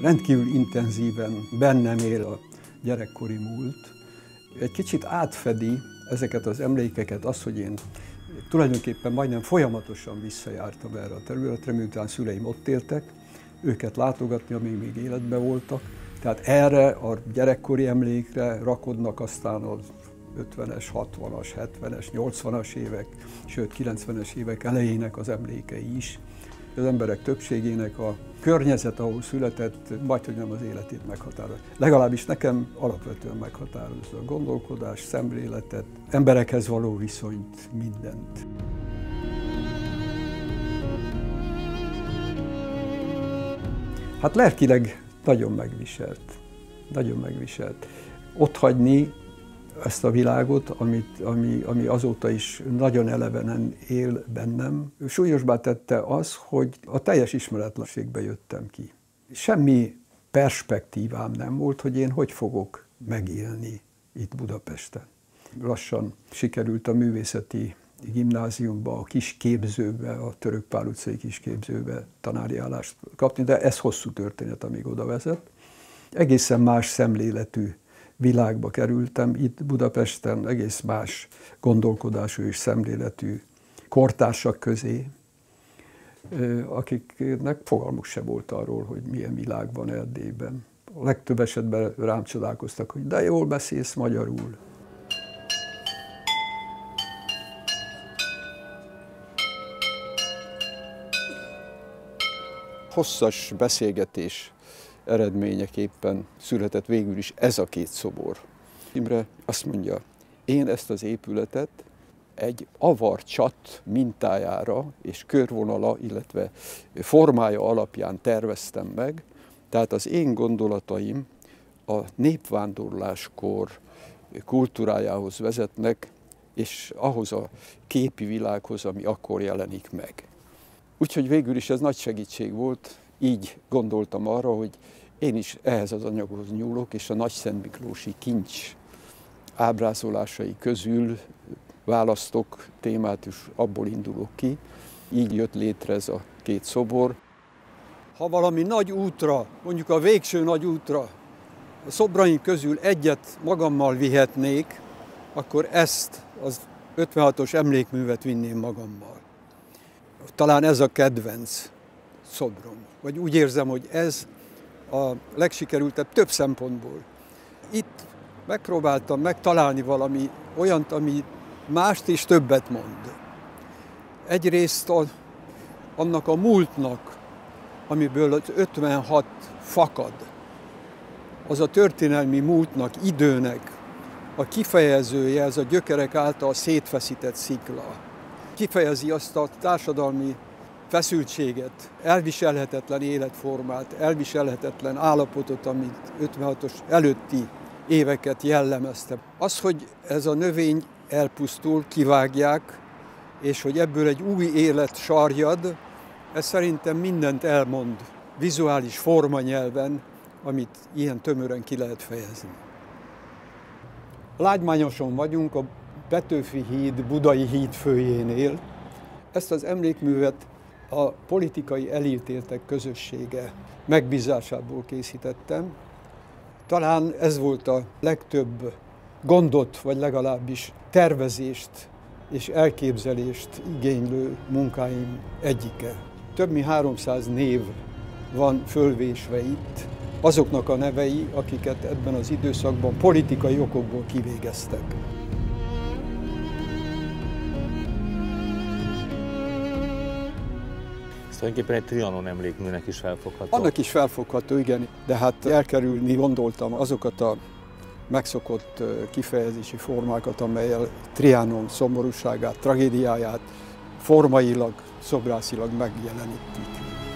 rendkívül intenzíven bennem él a gyerekkori múlt. Egy kicsit átfedi ezeket az emlékeket az, hogy én tulajdonképpen majdnem folyamatosan visszajártam erre a területre, miután szüleim ott éltek, őket látogatni, amíg még életben voltak. Tehát erre a gyerekkori emlékre rakodnak aztán az 50-es, 60-as, 70-es, 80-as évek, sőt 90-es évek elejének az emlékei is. Az emberek többségének a környezet, ahol született, majdhogy nem az életét meghatározza. Legalábbis nekem alapvetően meghatározza a gondolkodás, szemléletet, emberekhez való viszonyt, mindent. Hát lelkileg nagyon megviselt. Nagyon megviselt. Otthagyni ezt a világot, ami azóta is nagyon elevenen él bennem. Súlyosbá tette az, hogy a teljes ismeretlenségbe jöttem ki. Semmi perspektívám nem volt, hogy én hogy fogok megélni itt Budapesten. Lassan sikerült a művészeti gimnáziumba, a kis képzőbe, a Török Pál utcai kis képzőbe tanári állást kapni, de ez hosszú történet, amíg oda vezet. Egészen más szemléletű világba kerültem itt Budapesten, egész más gondolkodású és szemléletű kortársak közé, akiknek fogalmuk se volt arról, hogy milyen világ van Erdélyben. A legtöbb esetben rám csodálkoztak, hogy de jól beszélsz magyarul. Hosszas beszélgetés eredményeképpen született végül is ez a két szobor. Imre azt mondja, én ezt az épületet egy avarcsat mintájára és körvonala, illetve formája alapján terveztem meg, tehát az én gondolataim a népvándorláskor kultúrájához vezetnek, és ahhoz a képi világhoz, ami akkor jelenik meg. Úgyhogy végül is ez nagy segítség volt, így gondoltam arra, hogy én is ehhez az anyaghoz nyúlok, és a Nagyszentmiklósi kincs ábrázolásai közül választok témát, és abból indulok ki. Így jött létre ez a két szobor. Ha valami nagy útra, mondjuk a végső nagy útra, a szobraink közül egyet magammal vihetnék, akkor ezt az 56-os emlékművet vinném magammal. Talán ez a kedvenc szobrom. Vagy úgy érzem, hogy ez a legsikerültebb több szempontból. Itt megpróbáltam megtalálni valami olyant, ami mást és többet mond. Egyrészt annak a múltnak, amiből az 56 fakad, az a történelmi múltnak, időnek a kifejezője, ez a gyökerek által szétfeszített szikla. Kifejezi azt a társadalmi feszültséget, elviselhetetlen életformát, elviselhetetlen állapotot, amit 56-os előtti éveket jellemezte. Az, hogy ez a növény elpusztul, kivágják, és hogy ebből egy új élet sarjad, ez szerintem mindent elmond vizuális formanyelven, amit ilyen tömören ki lehet fejezni. Lágymányoson vagyunk a Petőfi híd, Budai híd főjénél. Ezt az emlékművet a politikai elítéltek közössége megbízásából készítettem. Talán ez volt a legtöbb gondot, vagy legalábbis tervezést és elképzelést igénylő munkáim egyike. Több mint 300 név van fölvésve itt, azoknak a nevei, akiket ebben az időszakban politikai okokból kivégeztek. Tulajdonképpen egy Trianon emlékműnek is felfogható. Annak is felfogható, igen, de hát elkerülni gondoltam azokat a megszokott kifejezési formákat, amelyel Trianon szomorúságát, tragédiáját formailag, szobrászilag megjelenítik.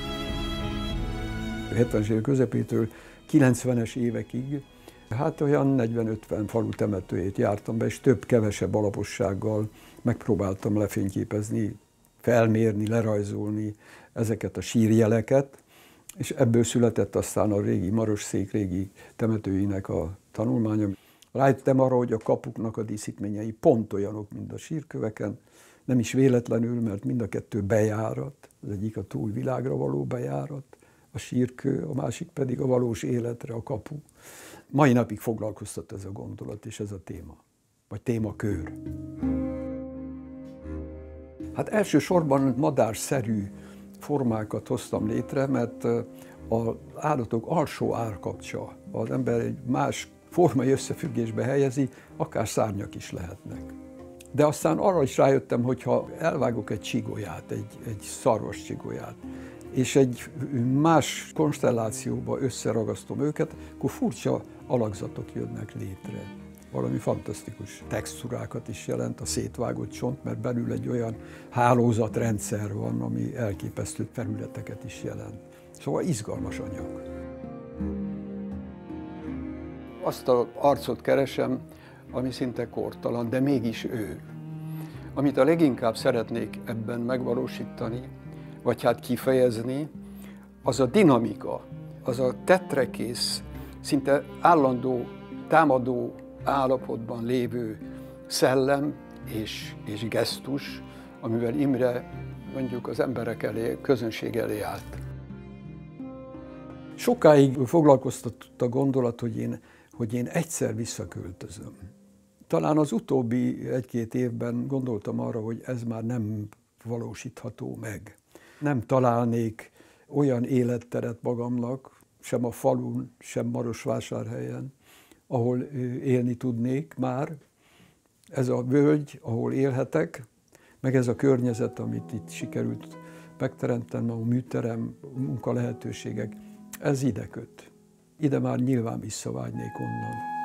70-es évek közepétől 90-es évekig, hát olyan 40-50 falu temetőjét jártam be, és több-kevesebb alapossággal megpróbáltam lefényképezni, felmérni, lerajzolni ezeket a sírjeleket, és ebből született aztán a régi Marosszék régi temetőinek a tanulmánya. Rájöttem arra, hogy a kapuknak a díszítményei pont olyanok, mint a sírköveken, nem is véletlenül, mert mind a kettő bejárat, az egyik a túlvilágra való bejárat, a sírkő, a másik pedig a valós életre a kapu. Mai napig foglalkoztat ez a gondolat és ez a téma, vagy témakör. Hát elsősorban madárszerű formákat hoztam létre, mert az állatok alsó árkapcsa az ember egy más formai összefüggésbe helyezi, akár szárnyak is lehetnek. De aztán arra is rájöttem, hogy ha elvágok egy csigolyát, egy szarvas csigolyát, és egy más konstellációba összeragasztom őket, akkor furcsa alakzatok jönnek létre. Valami fantasztikus textúrákat is jelent a szétvágott csont, mert belül egy olyan hálózatrendszer van, ami elképesztő területeket is jelent. Szóval izgalmas anyag. Azt az arcot keresem, ami szinte kortalan, de mégis ő. Amit a leginkább szeretnék ebben megvalósítani, vagy hát kifejezni, az a dinamika, az a tetrekész, szinte állandó, támadó állapotban lévő szellem és gesztus, amivel Imre mondjuk az emberek elé, közönség elé állt. Sokáig foglalkoztatott a gondolat, hogy én egyszer visszaköltözöm. Talán az utóbbi 1-2 évben gondoltam arra, hogy ez már nem valósítható meg. Nem találnék olyan életteret magamnak, sem a falun, sem Marosvásárhelyen, ahol élni tudnék már. Ez a völgy, ahol élhetek, meg ez a környezet, amit itt sikerült megteremtenem, a műterem, munkalehetőségek, ez ide köt. Ide már nyilván visszavágynék onnan.